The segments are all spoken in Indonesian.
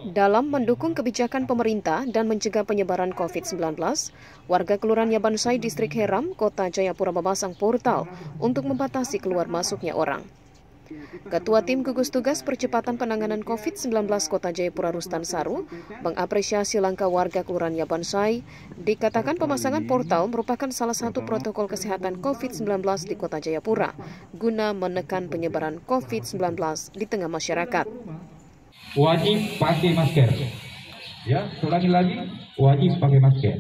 Dalam mendukung kebijakan pemerintah dan mencegah penyebaran COVID-19, warga Kelurahan Yabansai, Distrik Heram, Kota Jayapura memasang portal untuk membatasi keluar masuknya orang. Ketua Tim Gugus Tugas Percepatan Penanganan COVID-19 Kota Jayapura, Rustan Saru, mengapresiasi langkah warga Kelurahan Yabansai. Dikatakan pemasangan portal merupakan salah satu protokol kesehatan COVID-19 di Kota Jayapura, guna menekan penyebaran COVID-19 di tengah masyarakat. Wajib pakai masker. Ya, ulangi lagi, wajib pakai masker.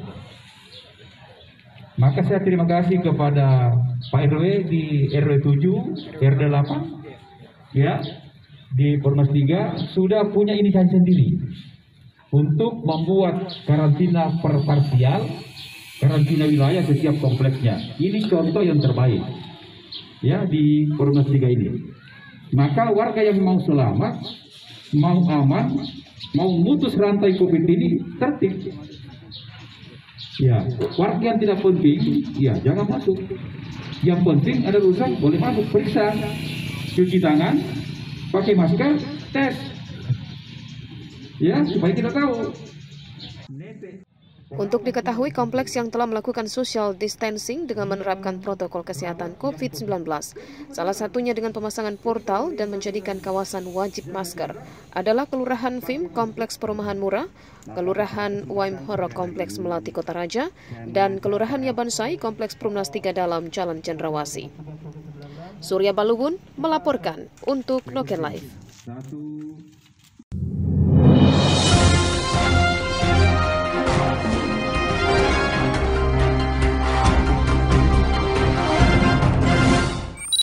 Maka saya terima kasih kepada Pak RW di RW 7, RW 8, ya, di Formas 3 sudah punya inisiatif sendiri untuk membuat karantina parsial, karantina wilayah setiap kompleksnya. Ini contoh yang terbaik, ya, di Formas 3 ini. Maka warga yang mau selamat, mau aman, mau memutus rantai COVID ini tertib. Ya, warga yang tidak penting, ya jangan masuk. Yang penting ada urusan boleh masuk, periksa, cuci tangan, pakai masker, tes. Ya, supaya kita tahu. Untuk diketahui, kompleks yang telah melakukan social distancing dengan menerapkan protokol kesehatan COVID-19, salah satunya dengan pemasangan portal dan menjadikan kawasan wajib masker, adalah Kelurahan Vim, Kompleks Perumahan Murah, Kelurahan Waim Horo, Kompleks Melati Kota Raja, dan Kelurahan Yabansai, Kompleks Perumnas 3 Dalam, Jalan Cendrawasih. Surya Balugun melaporkan untuk Noken Live.